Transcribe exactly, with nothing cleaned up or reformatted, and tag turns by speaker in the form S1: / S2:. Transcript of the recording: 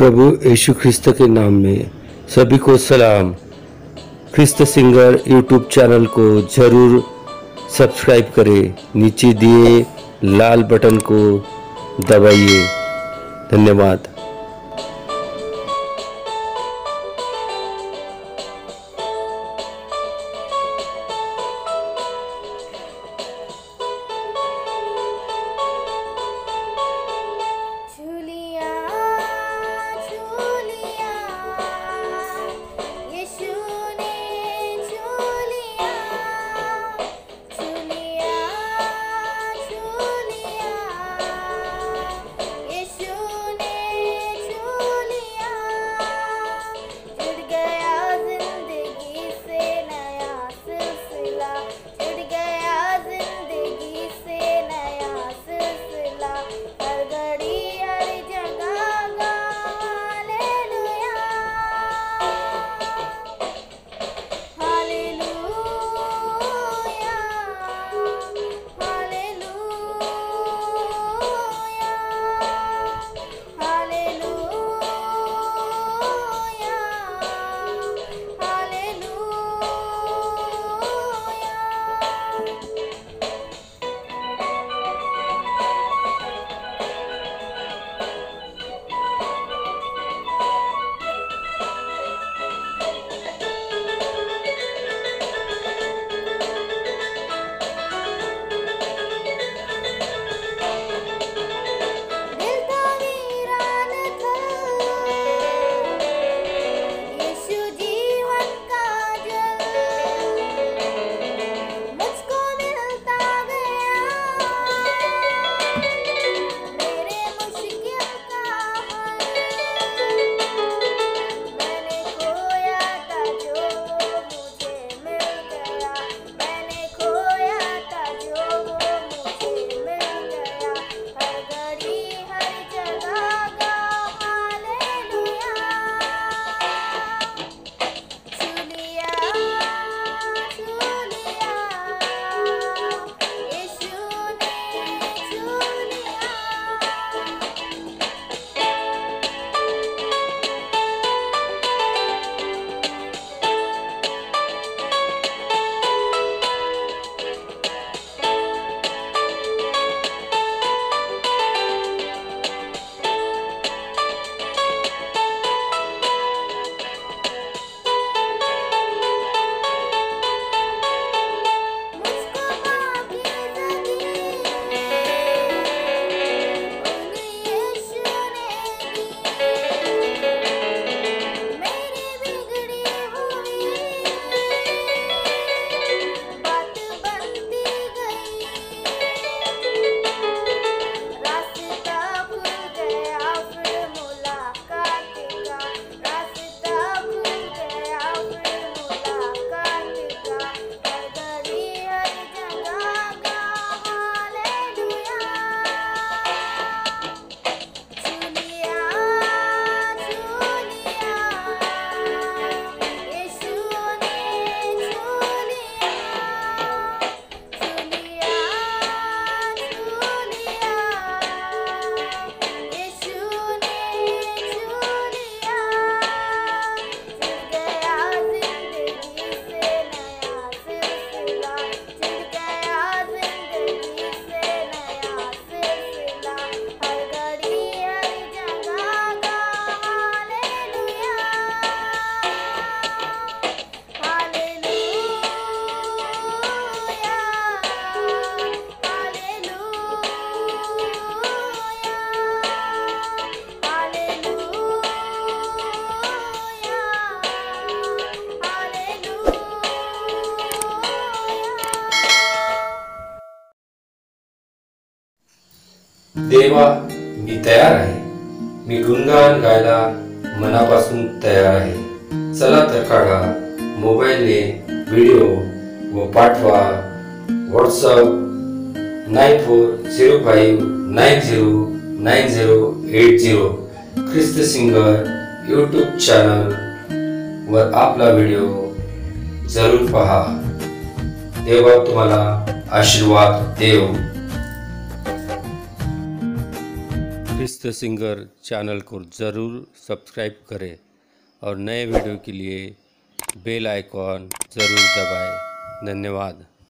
S1: प्रभु यीशु ख्रिस्त के नाम में सभी को सलाम। ख्रिस्त सिंगर यूट्यूब चैनल को जरूर सब्सक्राइब करें। नीचे दिए लाल बटन को दबाइए। धन्यवाद।
S2: छू लिया छू लिया यीशु ने छू लिया छू लिया छू लिया यीशु ने छू लिया जुड़ गया जिंदगी से नया सिलसिला जुड़ गया जिंदगी से नया सिलसिला हर घड़ी हर जगह गा hallelujah hallelujah hallelujah hallelujah hallelujah. दिल था वीरान था यीशु जीवन का जल मुझको मिलता गया मेरे मुश्किल का हल मैंने खोया था जो मुझे मिल गया मैंने खोया था जो मुझे मिल गया हर घड़ी हर जगह गा हालेलुया छू लिया छू लिया यीशु ने छू लिया। मुझको पापी ज़िंदगी उन यीशु ने दी मेरी बिगड़ी हुई बात बनती गई रास्ता खुल गया फिर मुलाकात का रास्ता खुल गया फिर मुलाकात का हर घड़ी हर जगह गा हालेलुया छू लिया छू लिया यीशु ने छू लिया छू लिया छू लिया यीशु ने छू लिया जुड़ गया जिंदगी से नया सिलसिला जुड़ गया जिंदगी से नया सिलसिला हर घड़ी हर जगह गा हालेलुया हालेलुया
S1: देवा, मी तयार आहे। मी गुणगान गायला मनापासून तयार आहे। चला तर काढा मोबाईलने व्हिडिओ व पाठवा WhatsApp nine four zero five nine zero nine zero eight zero ख्रिस्त सिंगर यूट्यूब चॅनल वर आपला व्हिडिओ जरूर पहा। देवा तुम्हाला आशीर्वाद देव। क्रिस्त सिंगर चैनल को ज़रूर सब्सक्राइब करें और नए वीडियो के लिए बेल आइकॉन ज़रूर दबाएं। धन्यवाद।